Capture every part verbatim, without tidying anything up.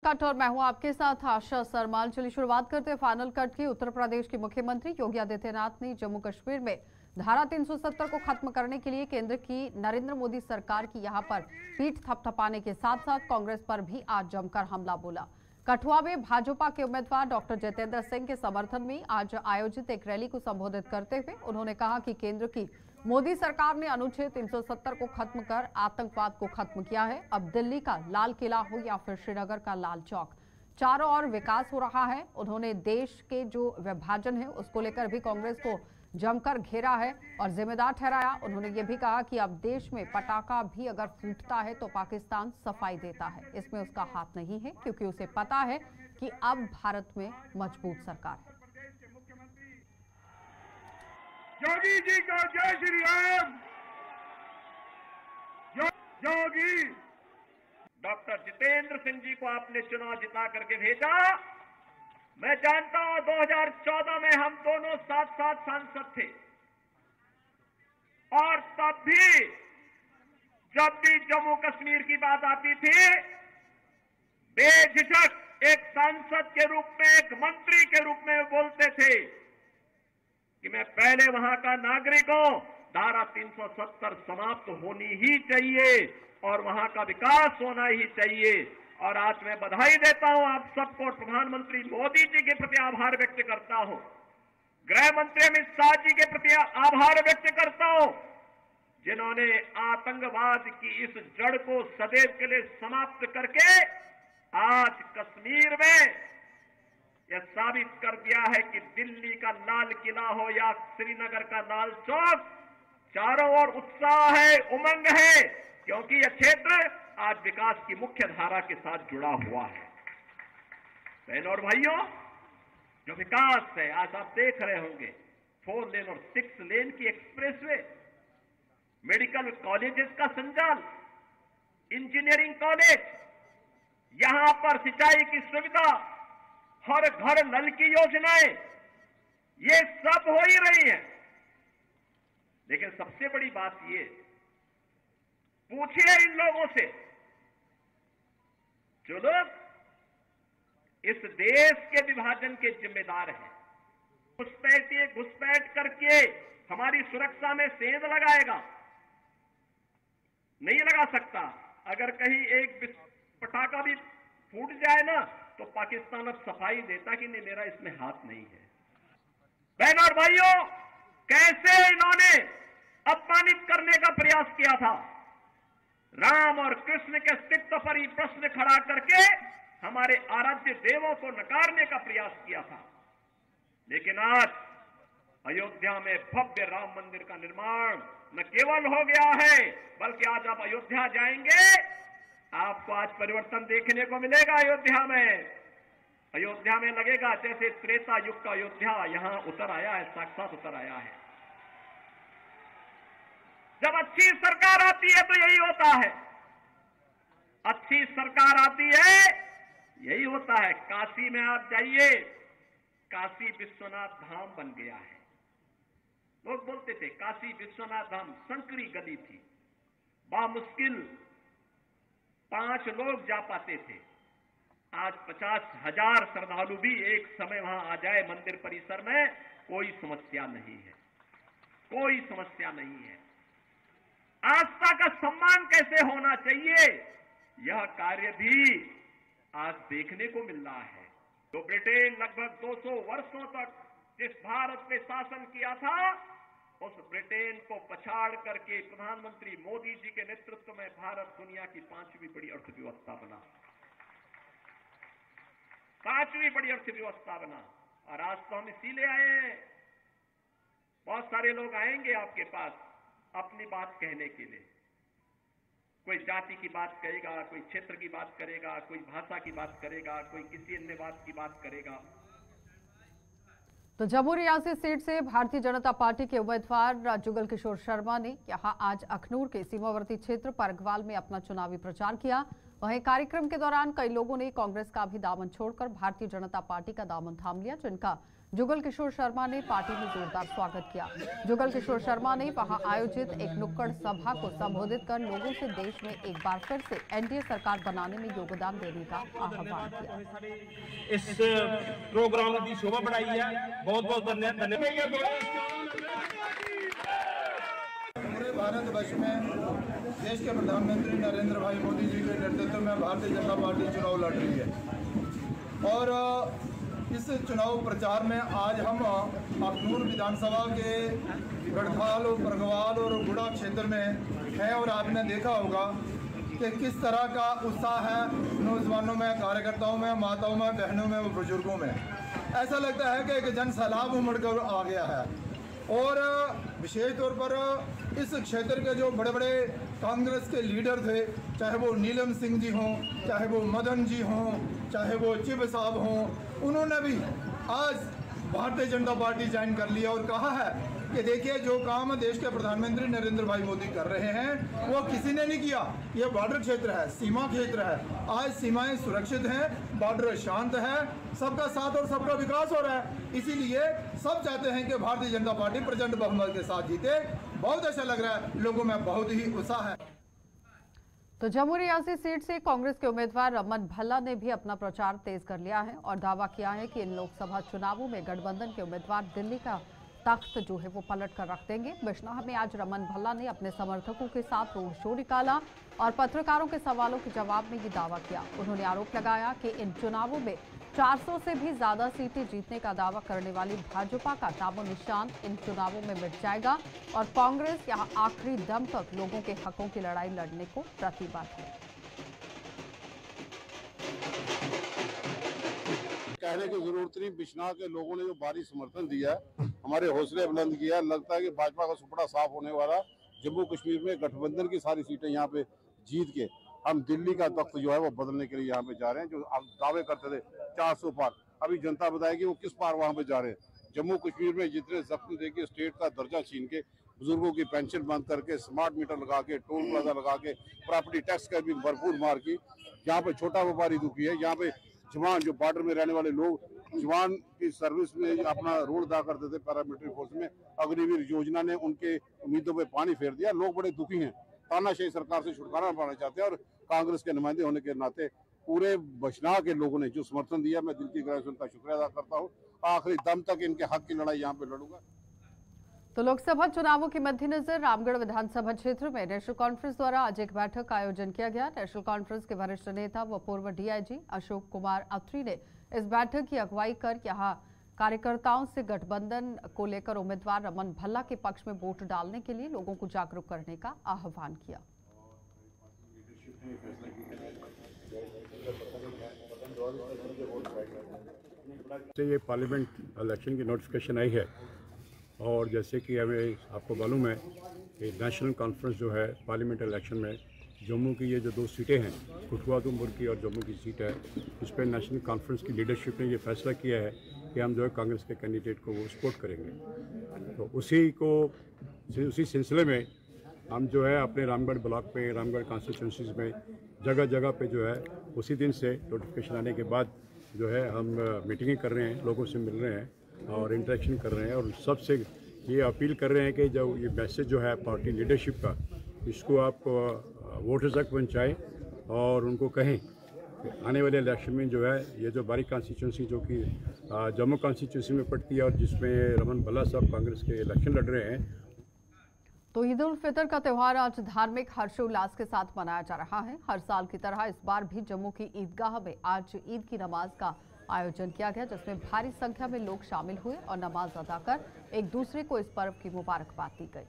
Cut और मैं हूं आपके साथ आशा सरमाल। चलिए शुरुआत करते हैं फाइनल कट की। उत्तर प्रदेश के मुख्यमंत्री योगी आदित्यनाथ ने जम्मू कश्मीर में धारा तीन सौ सत्तर को खत्म करने के लिए केंद्र की नरेंद्र मोदी सरकार की यहां पर पीठ थपथपाने के साथ साथ कांग्रेस पर भी आज जमकर हमला बोला। कठुआ में भाजपा के उम्मीदवार डॉक्टर जितेंद्र सिंह के समर्थन में आज आयोजित एक रैली को संबोधित करते हुए उन्होंने कहा कि केंद्र की मोदी सरकार ने अनुच्छेद तीन सौ सत्तर को खत्म कर आतंकवाद को खत्म किया है। अब दिल्ली का लाल किला हो या फिर श्रीनगर का लाल चौक, चारों ओर विकास हो रहा है। उन्होंने देश के जो विभाजन है उसको लेकर भी कांग्रेस को जमकर घेरा है और जिम्मेदार ठहराया। उन्होंने ये भी कहा कि अब देश में पटाखा भी अगर फूटता है तो पाकिस्तान सफाई देता है, इसमें उसका हाथ नहीं है, क्योंकि उसे पता है कि अब भारत में मजबूत सरकार है। योगी जी का जय श्री राम। योगी डॉक्टर जितेंद्र सिंह जी को आपने चुनाव जिता करके भेजा। मैं जानता हूं दो हज़ार चौदह में हम दोनों साथ साथ सांसद थे और तब भी जब भी जम्मू कश्मीर की बात आती थी बेझिझक एक सांसद के रूप में, एक मंत्री के रूप में बोलते थे कि मैं पहले वहां का नागरिक हूं, धारा तीन सौ सत्तर समाप्त होनी ही चाहिए और वहां का विकास होना ही चाहिए। और आज मैं बधाई देता हूं आप सबको, प्रधानमंत्री मोदी जी के प्रति आभार व्यक्त करता हूं, गृह मंत्री अमित शाह जी के प्रति आभार व्यक्त करता हूं, जिन्होंने आतंकवाद की इस जड़ को सदैव के लिए समाप्त करके आज कश्मीर में यह साबित कर दिया है कि दिल्ली का लाल किला हो या श्रीनगर का लाल चौक, चारों ओर उत्साह है, उमंग है, क्योंकि यह क्षेत्र आज विकास की मुख्य धारा के साथ जुड़ा हुआ है। बहनों और भाइयों, जो विकास है आज आप देख रहे होंगे, फोर लेन और सिक्स लेन की एक्सप्रेसवे, मेडिकल कॉलेजेस का संचालन, इंजीनियरिंग कॉलेज, यहां पर सिंचाई की सुविधा, हर घर नल की योजनाएं, ये सब हो ही रही है। लेकिन सबसे बड़ी बात ये, पूछिए इन लोगों से जो लोग इस देश के विभाजन के जिम्मेदार हैं, घुसपैठिए घुसपैठ करके हमारी सुरक्षा में सेंध लगाएगा, नहीं लगा सकता। अगर कहीं एक पटाखा भी फूट जाए ना तो पाकिस्तान अब सफाई देता कि नहीं, मेरा इसमें हाथ नहीं है। बहनों और भाइयों, कैसे इन्होंने अपमानित करने का प्रयास किया था, राम और कृष्ण के अस्तित्व पर ही प्रश्न खड़ा करके हमारे आराध्य देवों को नकारने का प्रयास किया था। लेकिन आज अयोध्या में भव्य राम मंदिर का निर्माण न केवल हो गया है, बल्कि आज आप अयोध्या जाएंगे, आपको आज परिवर्तन देखने को मिलेगा। अयोध्या में अयोध्या में लगेगा जैसे त्रेता युग का अयोध्या यहां उतर आया है, साक्षात उतर आया है। जब अच्छी सरकार आती है तो यही होता है, अच्छी सरकार आती है यही होता है। काशी में आप जाइए, काशी विश्वनाथ धाम बन गया है। लोग बोलते थे काशी विश्वनाथ धाम संकरी गली थी, बामुश्किल पांच लोग जा पाते थे। आज पचास हजार श्रद्धालु भी एक समय वहां आ जाए मंदिर परिसर में, कोई समस्या नहीं है, कोई समस्या नहीं है। आस्था का सम्मान कैसे होना चाहिए, यह कार्य भी आज देखने को मिल रहा है। तो ब्रिटेन लगभग दो सौ वर्षों तक जिस भारत पे शासन किया था, उस ब्रिटेन को पछाड़ करके प्रधानमंत्री मोदी जी के नेतृत्व में भारत दुनिया की पांचवी बड़ी अर्थव्यवस्था बना, पांचवी बड़ी अर्थव्यवस्था बना। और आज तो हम इसीलिए आए हैं, बहुत सारे लोग आएंगे आपके पास अपनी बात कहने के लिए, कोई जाति की बात करेगा, कोई क्षेत्र की बात करेगा, कोई भाषा की बात करेगा, कोई किसी अन्य बात की बात करेगा। तो जम्मू रियासी सीट से भारतीय जनता पार्टी के उम्मीदवार जुगल किशोर शर्मा ने यहां आज अखनूर के सीमावर्ती क्षेत्र परगवाल में अपना चुनावी प्रचार किया। वहीं कार्यक्रम के दौरान कई लोगों ने कांग्रेस का भी दामन छोड़कर भारतीय जनता पार्टी का दामन थाम लिया, जिनका जुगल किशोर शर्मा ने पार्टी में जोरदार स्वागत किया। जुगल किशोर शर्मा ने वहां आयोजित एक नुक्कड़ सभा को संबोधित कर लोगों से देश में एक बार फिर से एनडीए सरकार बनाने में योगदान देने का आह्वान किया। इस प्रोग्राम की शोभा बढ़ाई है, बहुत बहुत धन्यवाद। पूरे भारत वर्ष में देश के प्रधानमंत्री नरेंद्र भाई मोदी जी के नेतृत्व में भारतीय जनता पार्टी चुनाव लड़ रही है और इस चुनाव प्रचार में आज हम अखनूर विधानसभा के गढ़वाल और बरगवाल और गुड़ा क्षेत्र में हैं और आपने देखा होगा कि किस तरह का उत्साह है नौजवानों में, कार्यकर्ताओं में, माताओं में, बहनों में और बुजुर्गों में। ऐसा लगता है कि एक जन सैलाब उमड़ कर आ गया है और विशेष तौर पर इस क्षेत्र के जो बड़े बड़े कांग्रेस के लीडर थे, चाहे वो नीलम सिंह जी हों, चाहे वो मदन जी हों, चाहे वो चिब साहब हों, उन्होंने भी आज भारतीय जनता पार्टी ज्वाइन कर लिया और कहा है कि देखिए जो काम देश के प्रधानमंत्री नरेंद्र भाई मोदी कर रहे हैं वो किसी ने नहीं किया। ये बॉर्डर क्षेत्र है, सीमा क्षेत्र है, आज सीमाएं सुरक्षित हैं, बॉर्डर शांत है, सबका साथ और सबका विकास हो रहा है। इसीलिए सब चाहते हैं कि भारतीय जनता पार्टी प्रचंड बहुमत के साथ जीते। बहुत अच्छा लग रहा है, लोगों में बहुत ही उत्साह है। तो जम्मू रियासी सीट से कांग्रेस के उम्मीदवार रमन भल्ला ने भी अपना प्रचार तेज कर लिया है और दावा किया है कि इन लोकसभा चुनावों में गठबंधन के उम्मीदवार दिल्ली का तख्त जो है वो पलट कर रख देंगे। बिश्नोई में आज रमन भल्ला ने अपने समर्थकों के साथ रोड शो निकाला और पत्रकारों के सवालों के जवाब में ये दावा किया। उन्होंने आरोप लगाया कि इन चुनावों में चार सौ से भी ज्यादा सीटें जीतने का दावा करने वाली भाजपा का नामो निशान इन चुनावों में मिट जाएगा और कांग्रेस यहां आखिरी दम तक लोगों के हकों की लड़ाई लड़ने को प्रतिबद्ध है। कहने की जरूरत नहीं, बिश्नोई के लोगों ने जो भारी समर्थन दिया है, हमारे हौसले बुलंद किया। लगता है कि भाजपा का सुपड़ा साफ होने वाला। जम्मू कश्मीर में गठबंधन की सारी सीटें यहाँ पे जीत के हम दिल्ली का तख्त जो है वो बदलने के लिए यहाँ पे जा रहे हैं। जो आप दावे करते थे चार सौ पार, अभी जनता बताएगी वो किस पार वहाँ पे जा रहे हैं। जम्मू कश्मीर में जितने जख्म देके स्टेट का दर्जा छीन के, बुजुर्गों की पेंशन बंद करके, स्मार्ट मीटर लगा के, टोल प्लाजा लगा के, प्रॉपर्टी टैक्स का भी भरपूर मार की। यहाँ पे छोटा व्यापारी दुखी है। यहाँ पे जवान जो बॉर्डर में रहने वाले लोग, जवान की सर्विस में अपना रोल अदा करते थे पैरामिलिट्री फोर्स में, अग्निवीर योजना ने उनके उम्मीदों पे पानी फेर दिया। लोग बड़े दुखी हैं, तानाशाही सरकार से छुटकारा पाना चाहते हैं और कांग्रेस के नुमाइंदे होने के नाते पूरे बिश्नोई के लोगों ने जो समर्थन दिया, मैं दिल की गहराई से उनका शुक्रिया अदा करता हूँ। आखिरी दम तक इनके हक की लड़ाई यहाँ पे लड़ूंगा। तो लोकसभा चुनावों के मद्देनजर रामगढ़ विधानसभा क्षेत्र में नेशनल कॉन्फ्रेंस द्वारा आज एक बैठक का आयोजन किया गया। नेशनल कॉन्फ्रेंस के वरिष्ठ नेता व पूर्व डीआईजी अशोक कुमार अत्री ने इस बैठक की अगुवाई कर यहां कार्यकर्ताओं से गठबंधन को लेकर उम्मीदवार रमन भल्ला के पक्ष में वोट डालने के लिए लोगों को जागरूक करने का आह्वान किया। ये पार्लियामेंट इलेक्शन की नोटिफिकेशन आई है और जैसे कि हमें आपको मालूम है कि नेशनल कॉन्फ्रेंस जो है पार्लियामेंट इलेक्शन में जम्मू की ये जो दो सीटें हैं, कठुआ उधमपुर की और जम्मू की सीट है, इस पर नेशनल कॉन्फ्रेंस की लीडरशिप ने ये फैसला किया है कि हम जो है कांग्रेस के कैंडिडेट को वो सपोर्ट करेंगे। तो उसी को उसी सिलसिले में हम जो है अपने रामगढ़ ब्लॉक पे, रामगढ़ कॉन्स्टिट्यूंसीज में जगह जगह पे जो है उसी दिन से नोटिफिकेशन आने के बाद जो है हम मीटिंगें कर रहे हैं, लोगों से मिल रहे हैं और इंटरेक्शन कर रहे हैं और सबसे ये अपील कर रहे हैं कि जो ये मैसेज जो है पार्टी लीडरशिप का, इसको आप वोटर्स तक पहुँचाएँ और उनको कहें कि आने वाले इलेक्शन में जो है ये जो बारी कॉन्स्टिट्यूंसी जो कि जम्मू कॉन्स्टिट्यूंसी में पड़ती है और जिसमें रमन भल्ला साहब कांग्रेस के इलेक्शन लड़ रहे हैं। तो ईद उल फितर का त्यौहार आज धार्मिक हर्षोल्लास के साथ मनाया जा रहा है। हर साल की तरह इस बार भी जम्मू की ईदगाह में आज ईद की नमाज का आयोजन किया गया, जिसमें भारी संख्या में लोग शामिल हुए और नमाज अदा कर एक दूसरे को इस पर्व की मुबारकबाद दी गई।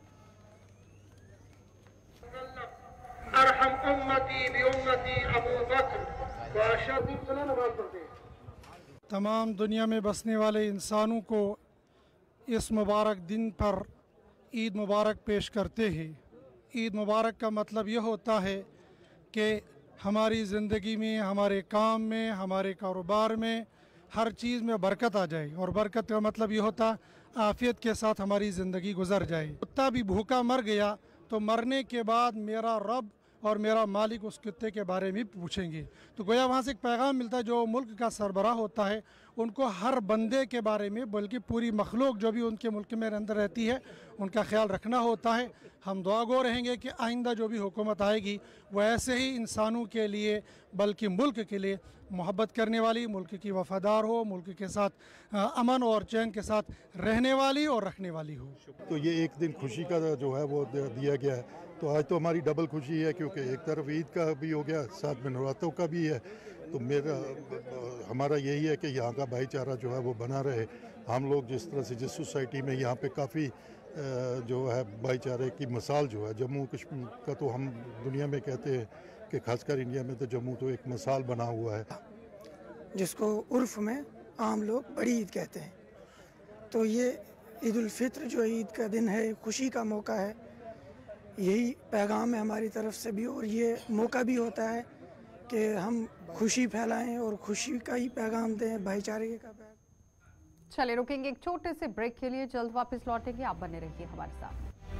तमाम दुनिया में बसने वाले इंसानों को इस मुबारक दिन पर ईद मुबारक पेश करते हैं। ईद मुबारक का मतलब यह होता है कि हमारी ज़िंदगी में, हमारे काम में, हमारे कारोबार में, हर चीज़ में बरकत आ जाए और बरकत का मतलब ये होता आफियत के साथ हमारी ज़िंदगी गुजर जाए। कुत्ता भी भूखा मर गया तो मरने के बाद मेरा रब और मेरा मालिक उस कुत्ते के बारे में पूछेंगे। तो गोया वहाँ से एक पैगाम मिलता है, जो मुल्क का सरबराह होता है उनको हर बंदे के बारे में बल्कि पूरी मखलूक जो भी उनके मुल्क में अंदर रहती है उनका ख्याल रखना होता है। हम दुआ गो रहेंगे कि आइंदा जो भी हुकूमत आएगी वो ऐसे ही इंसानों के लिए बल्कि मुल्क के लिए मोहब्बत करने वाली, मुल्क की वफादार हो, मुल्क के साथ अमन और चैन के साथ रहने वाली और रखने वाली हो। तो ये एक दिन खुशी का जो है वो दिया गया है, तो आज तो हमारी डबल खुशी है क्योंकि एक तरफ ईद का भी हो गया, साथ में नवरात्रों का भी है। तो मेरा हमारा यही है कि यहाँ का भाईचारा जो है वो बना रहे। हम लोग जिस तरह से जिस सोसाइटी में यहाँ पे काफ़ी जो है भाईचारे की मिसाल जो है जम्मू कश्मीर का, तो हम दुनिया में कहते हैं कि खासकर इंडिया में तो जम्मू तो एक मिसाल बना हुआ है, जिसको उर्फ में आम लोग बड़ी ईद कहते हैं। तो ये ईद उल फित्र जो ईद का दिन है, खुशी का मौका है, यही पैगाम है हमारी तरफ से भी, और ये मौका भी होता है कि हम खुशी फैलाएं और खुशी का ही पैगाम दें, भाईचारे का पैगाम। चलिए रुकेंगे एक छोटे से ब्रेक के लिए, जल्द वापस लौटेंगे, आप बने रहिए हमारे साथ।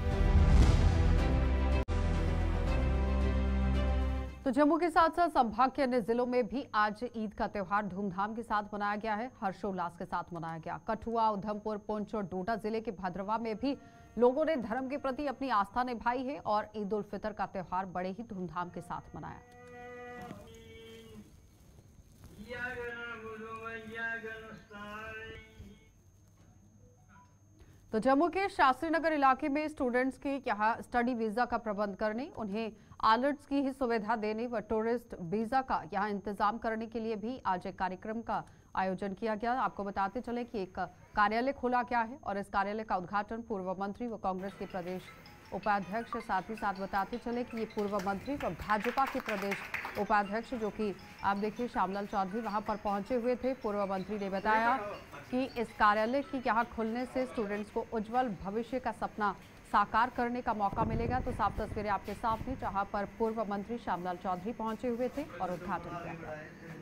तो जम्मू के साथ साथ संभाग के अन्य जिलों में भी आज ईद का त्योहार धूमधाम के साथ मनाया गया है, हर्षोल्लास के साथ मनाया गया। कठुआ, उधमपुर, पुंछ और डोडा जिले के भद्रवा में भी लोगों ने धर्म के प्रति अपनी आस्था निभाई है और ईद उल फितर का त्योहार बड़े ही धूमधाम के साथ मनाया। तो जम्मू के शास्त्री नगर इलाके में स्टूडेंट्स के यहाँ स्टडी वीजा का प्रबंध करने, उन्हें आलर्ट्स की ही सुविधा देने व टूरिस्ट वीजा का यहाँ इंतजाम करने के लिए भी आज एक कार्यक्रम का आयोजन किया गया। आपको बताते चले कि एक कार्यालय खोला गया है और इस कार्यालय का उद्घाटन पूर्व मंत्री व कांग्रेस के प्रदेश उपाध्यक्ष, साथ ही साथ बताते चले कि ये पूर्व मंत्री व भाजपा के प्रदेश उपाध्यक्ष जो कि आप देखिए श्यामलाल चौधरी वहां पर पहुंचे हुए थे। पूर्व मंत्री ने बताया कि इस कार्यालय की यहाँ खुलने से स्टूडेंट्स को उज्जवल भविष्य का सपना साकार करने का मौका मिलेगा। तो साफ तस्वीरें आपके सामने, जहां पर पूर्व मंत्री श्यामलाल चौधरी पहुंचे हुए थे और उद्घाटन किया।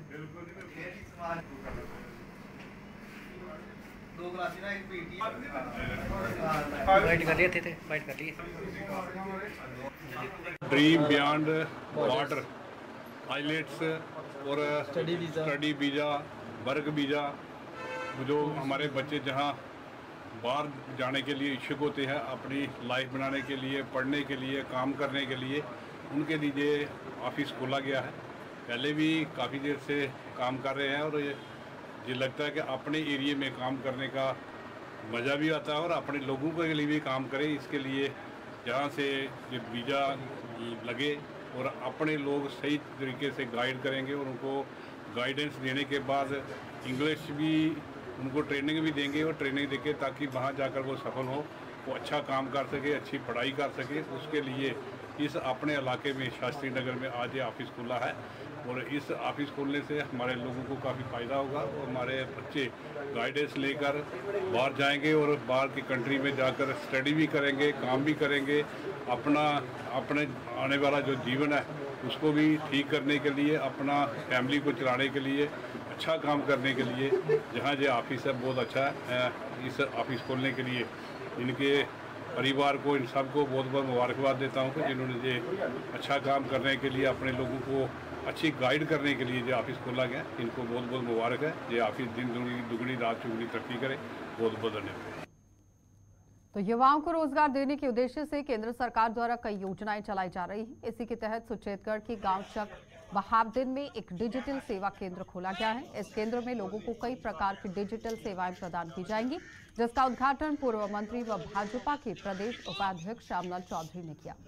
ड्रीम बियॉन्ड बॉर्डर, आइलेट्स और study visa, study visa, work visa, जो हमारे बच्चे जहां बाहर जाने के लिए इच्छुक होते हैं, अपनी लाइफ बनाने के लिए, पढ़ने के लिए, काम करने के लिए, उनके लिए ऑफिस खोला गया है। पहले भी काफ़ी देर से काम कर रहे हैं और ये ये लगता है कि अपने एरिया में काम करने का मज़ा भी आता है और अपने लोगों के लिए भी काम करें। इसके लिए जहाँ से ये वीज़ा लगे और अपने लोग सही तरीके से गाइड करेंगे और उनको गाइडेंस देने के बाद इंग्लिश भी उनको ट्रेनिंग भी देंगे और ट्रेनिंग देके ताकि वहाँ जाकर वो सफल हो, वो अच्छा काम कर सके, अच्छी पढ़ाई कर सके। उसके लिए इस अपने इलाके में शास्त्री नगर में आज ये ऑफिस खुला है और इस ऑफिस खोलने से हमारे लोगों को काफ़ी फ़ायदा होगा और हमारे बच्चे गाइडेंस लेकर बाहर जाएंगे और बाहर की कंट्री में जाकर स्टडी भी करेंगे, काम भी करेंगे, अपना अपने आने वाला जो जीवन है उसको भी ठीक करने के लिए, अपना फैमिली को चलाने के लिए, अच्छा काम करने के लिए जहाँ जो ऑफिस है बहुत अच्छा है। इस ऑफिस खोलने के लिए इनके परिवार को, इन सबको बहुत बहुत मुबारकबाद देता हूँ कि जिन्होंने ये अच्छा काम करने के लिए, अपने लोगों को अच्छी गाइड करने के लिए जो ऑफिस खोला गया, इनको बहुत बहुत मुबारक है। ये ऑफिस दिन दुगनी दुगनी रात चुगनी तरक्की करे। बहुत बहुत धन्यवाद। तो युवाओं को रोजगार देने के उद्देश्य से केंद्र सरकार द्वारा कई योजनाएं चलाई जा रही हैं। इसी के तहत सुचेतगढ़ की गांव चक बहावदिन में एक डिजिटल सेवा केंद्र खोला गया है। इस केंद्र में लोगों को कई प्रकार की डिजिटल सेवाएं प्रदान की जाएंगी, जिसका उद्घाटन पूर्व मंत्री व भाजपा के प्रदेश उपाध्यक्ष श्यामलाल चौधरी ने किया।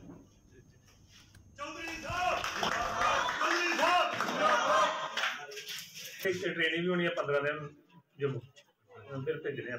ट्रेनिंग भी होनी है पंद्रह दिन जम्मू, फिर भेज रहे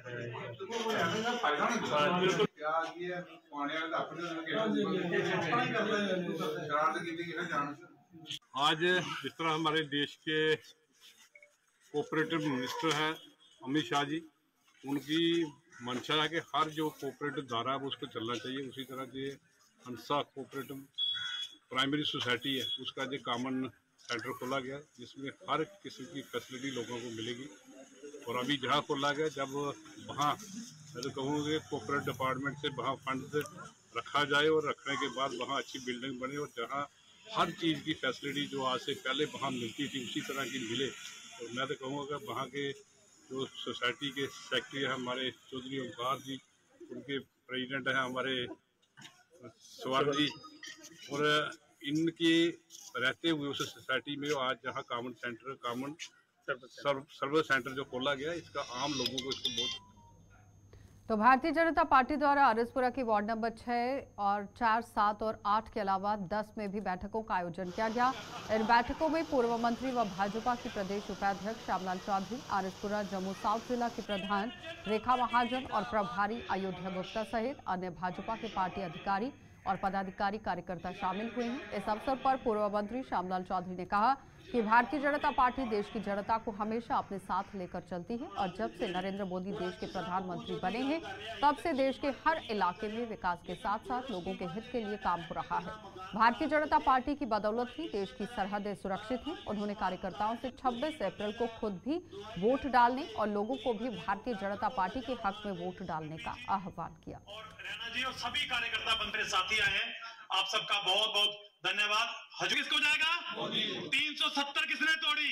आज जिस तरह हमारे देश के कोऑपरेटिव मिनिस्टर हैं अमित शाह जी, उनकी मंशा है कि हर जो कोऑपरेटिव धारा है वो उसको चलना चाहिए। उसी तरह के हंसा कोऑपरेटिव प्राइमरी सोसाइटी है, उसका जो कॉमन सेंटर खोला गया जिसमें हर किस्म की फैसिलिटी लोगों को मिलेगी। और अभी जहाँ खोला गया, जब वहाँ मैं तो कहूँगा कोऑपरेटिव डिपार्टमेंट से वहाँ फंड रखा जाए और रखने के बाद वहाँ अच्छी बिल्डिंग बने और जहाँ हर चीज़ की फैसिलिटी जो आज से पहले वहाँ मिलती थी उसी तरह की मिले। और मैं तो कहूँगा कि वहाँ के जो सोसाइटी के सेक्रेटरी हैं हमारे चौधरी ओमकार जी, उनके प्रेसिडेंट हैं हमारे स्वर्ण जी, और इनके रहते हुए उस सोसाइटी में आज जहाँ common center common service center जो खोला गया, इसका आम लोगों को इसको बहुत। तो भारतीय जनता पार्टी द्वारा आरएसपुरा की वार्ड नंबर छह और चार, सात और आठ के अलावा दस में भी बैठकों का आयोजन किया गया। इन बैठकों में पूर्व मंत्री व भाजपा की प्रदेश उपाध्यक्ष श्यामलाल चौधरी, आरएसपुरा जम्मू साउथ जिला की प्रधान रेखा महाजन और प्रभारी अयोध्या गुप्ता सहित अन्य भाजपा के पार्टी अधिकारी और पदाधिकारी कार्यकर्ता शामिल हुए हैं। इस अवसर पर पूर्व मंत्री श्यामलाल चौधरी ने कहा कि भारतीय जनता पार्टी देश की जनता को हमेशा अपने साथ लेकर चलती है और जब से नरेंद्र मोदी देश के प्रधानमंत्री बने हैं तब से देश के हर इलाके में विकास के साथ साथ लोगों के हित के लिए काम हो रहा है। भारतीय जनता पार्टी की बदौलत ही देश की सरहदें सुरक्षित हैं। उन्होंने कार्यकर्ताओं से छब्बीस अप्रैल को खुद भी वोट डालने और लोगों को भी भारतीय जनता पार्टी के हक में वोट डालने का आह्वान किया। रैना जी और सभी कार्यकर्ता बंधु साथी आए हैं, आप सबका बहुत बहुत धन्यवाद। हजू किसको जाएगा? तीन सौ सत्तर किसने तोड़ी?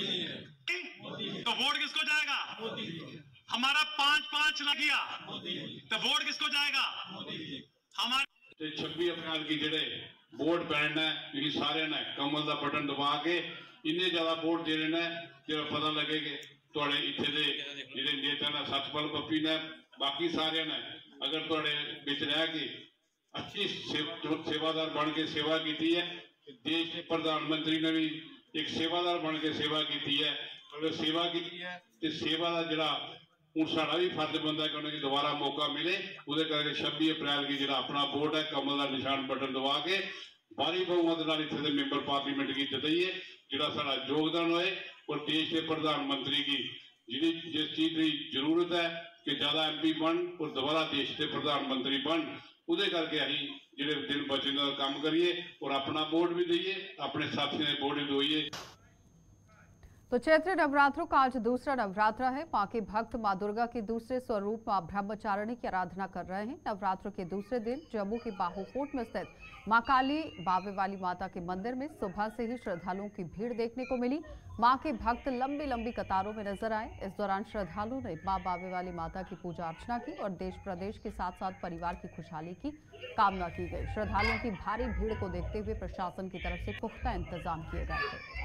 तो वोट किसको जाएगा? हमारा पांच पांच लग गया तो वोट किसको जाएगा? हमारे छब्बीस अप्रैल की जेडे वोट पैना है, क्योंकि सारे ने कमल का बटन दबा के इन्ने ज्यादा वोट दे रहे हैं जो पता लगेगा थोड़े इतने दे जेडे नेता ने सतपाल पप्पी ने बाकी सारे ने अगर थोड़े बिच रह के अच्छी सेवादार बन के सेवा की है। देश के प्रधानमंत्री ने भी एक सेवादार बन के सेवा की है, अगर सेवा की है तो सेवा का जरा हूँ साड़ा भी फर्ज बनता है कि उन्हें दोबारा मौका मिले। वो करके छब्बीस अप्रैल की जो अपना वोट है कमल का निशान बटन दबा के भारी बहुमत इतने मैंबर पार्लीमेंट की जिताइए, जोड़ा सारा योगदान होए और देश के प्रधानमंत्री की जी जिस चीज की जरूरत है कि ज्यादा एम पी बन और दोबारा देश के प्रधानमंत्री बन, उदे करके अं जो दिन बचने का काम करिए और अपना वोट भी दईए, अपने साथियों ने वोट भी दईए। तो चैत्र नवरात्रों का आज दूसरा नवरात्र है। मां के भक्त मां दुर्गा के दूसरे स्वरूप मां ब्रह्मचारिणी की आराधना कर रहे हैं। नवरात्र के दूसरे दिन जम्मू के बाहू फोर्ट में स्थित मां काली बावे वाली माता के मंदिर में सुबह से ही श्रद्धालुओं की भीड़ देखने को मिली। मां के भक्त लंबी लंबी कतारों में नजर आए। इस दौरान श्रद्धालुओं ने मां बावे वाली माता की पूजा अर्चना की और देश प्रदेश के साथ साथ परिवार की खुशहाली की कामना की गई। श्रद्धालुओं की भारी भीड़ को देखते हुए प्रशासन की तरफ से पुख्ता इंतजाम किए गए थे।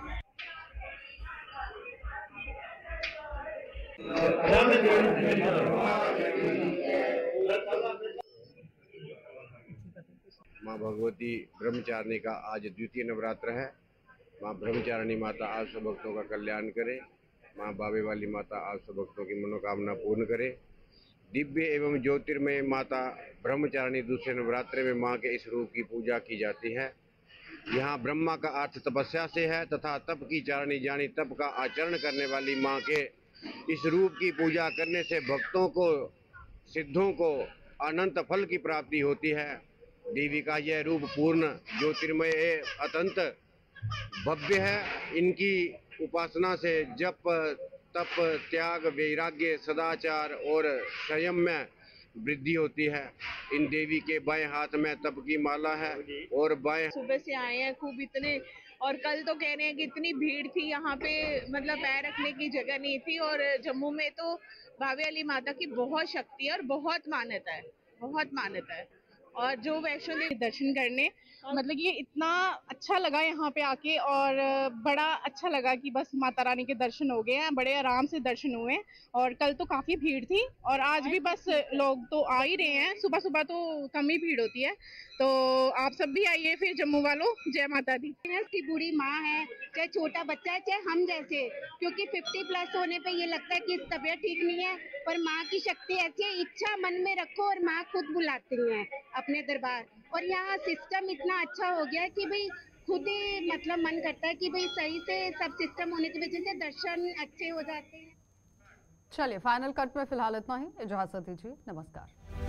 माँ भगवती ब्रह्मचारिणी का आज द्वितीय नवरात्र है। माँ ब्रह्मचारिणी माता आप सब भक्तों का कल्याण करे। माँ बावे वाली माता आप सब भक्तों की मनोकामना पूर्ण करे। दिव्य एवं ज्योतिर्मय माता ब्रह्मचारिणी दूसरे नवरात्र में माँ के इस रूप की पूजा की जाती है। यहाँ ब्रह्मा का अर्थ तपस्या से है तथा तप की चारणी जानी तप का आचरण करने वाली माँ के इस रूप की पूजा करने से भक्तों को सिद्धों को अनंत फल की प्राप्ति होती है। देवी का यह रूप पूर्ण ज्योतिर्मय अत्यंत भव्य है। इनकी उपासना से जप तप त्याग वैराग्य सदाचार और संयम में वृद्धि होती है। इन देवी के बाएं हाथ में तप की माला है और बाएं सुबह से आए हैं खूब इतने, और कल तो कह रहे हैं कि इतनी भीड़ थी यहाँ पे, मतलब पैर रखने की जगह नहीं थी। और जम्मू में तो बावे वाली माता की बहुत शक्ति है और बहुत मान्यता है, बहुत मान्यता है। और जो वैष्णो देवी दर्शन करने, मतलब ये इतना अच्छा लगा यहाँ पे आके और बड़ा अच्छा लगा कि बस माता रानी के दर्शन हो गए हैं, बड़े आराम से दर्शन हुए। और कल तो काफी भीड़ थी और आज भी बस लोग तो आ ही रहे हैं, सुबह सुबह तो कम ही भीड़ होती है। तो आप सब भी आइए फिर जम्मू वालों। जय माता दी। की बूढ़ी माँ है, चाहे छोटा बच्चा है, चाहे हम जैसे, क्योंकि पचास प्लस होने पे ये लगता है कि तबीयत ठीक नहीं है, पर माँ की शक्ति ऐसी है, इच्छा मन में रखो और माँ खुद बुलाती हैं अपने दरबार। और यहाँ सिस्टम इतना अच्छा हो गया है कि भाई खुद ही मतलब मन करता है कि भाई सही से सब सिस्टम होने की वजह से दर्शन अच्छे हो जाते हैं। चलिए फाइनल कट में फिलहाल इतना ही, इजाजत दीजिए, नमस्कार।